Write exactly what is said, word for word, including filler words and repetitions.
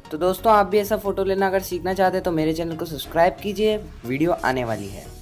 तो दोस्तों आप भी ऐसा फ़ोटो लेना अगर सीखना चाहते हैं तो मेरे चैनल को सब्सक्राइब कीजिए, वीडियो आने वाली है।